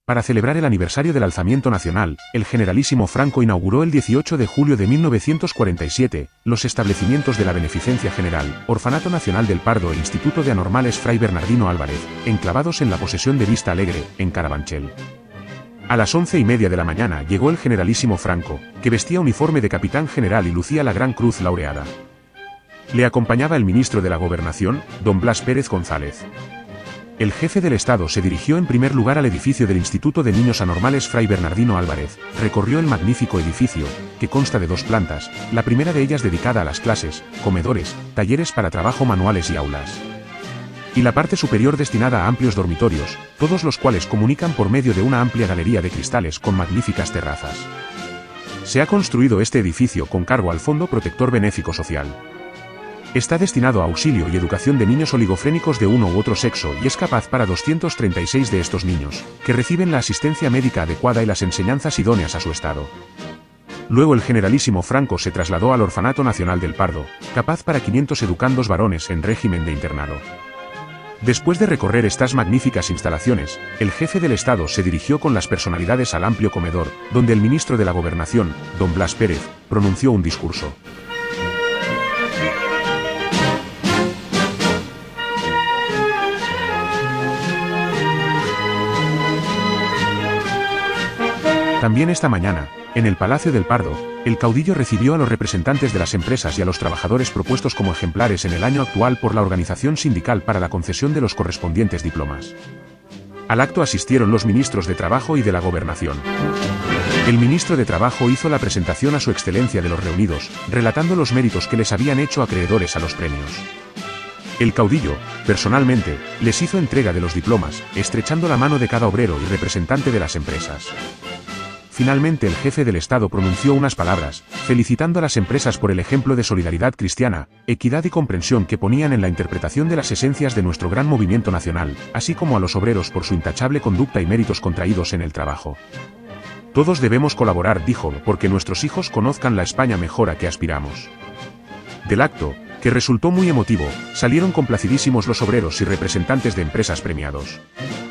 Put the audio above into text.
Para celebrar el aniversario del alzamiento nacional, el generalísimo Franco inauguró el 18 de julio de 1947 los establecimientos de la Beneficencia General, Orfanato Nacional del Pardo e Instituto de Anormales Fray Bernardino Álvarez, enclavados en la posesión de Vista Alegre, en Carabanchel. A las 11:30 de la mañana llegó el generalísimo Franco, que vestía uniforme de capitán general y lucía la Gran Cruz Laureada. Le acompañaba el ministro de la Gobernación, don Blas Pérez González. El jefe del Estado se dirigió en primer lugar al edificio del Instituto de Niños Anormales Fray Bernardino Álvarez, recorrió el magnífico edificio, que consta de 2 plantas, la primera de ellas dedicada a las clases, comedores, talleres para trabajo manuales y aulas. Y la parte superior destinada a amplios dormitorios, todos los cuales comunican por medio de una amplia galería de cristales con magníficas terrazas. Se ha construido este edificio con cargo al Fondo Protector Benéfico Social. Está destinado a auxilio y educación de niños oligofrénicos de uno u otro sexo y es capaz para 236 de estos niños, que reciben la asistencia médica adecuada y las enseñanzas idóneas a su estado. Luego el generalísimo Franco se trasladó al Orfanato Nacional del Pardo, capaz para 500 educandos varones en régimen de internado. Después de recorrer estas magníficas instalaciones, el jefe del Estado se dirigió con las personalidades al amplio comedor, donde el ministro de la Gobernación, don Blas Pérez, pronunció un discurso. También esta mañana, en el Palacio del Pardo, el caudillo recibió a los representantes de las empresas y a los trabajadores propuestos como ejemplares en el año actual por la organización sindical para la concesión de los correspondientes diplomas. Al acto asistieron los ministros de Trabajo y de la Gobernación. El ministro de Trabajo hizo la presentación a su excelencia de los reunidos, relatando los méritos que les habían hecho acreedores a los premios. El caudillo, personalmente, les hizo entrega de los diplomas, estrechando la mano de cada obrero y representante de las empresas. Finalmente el jefe del Estado pronunció unas palabras, felicitando a las empresas por el ejemplo de solidaridad cristiana, equidad y comprensión que ponían en la interpretación de las esencias de nuestro gran movimiento nacional, así como a los obreros por su intachable conducta y méritos contraídos en el trabajo. Todos debemos colaborar, dijo, porque nuestros hijos conozcan la España mejor a que aspiramos. Del acto, que resultó muy emotivo, salieron complacidísimos los obreros y representantes de empresas premiados.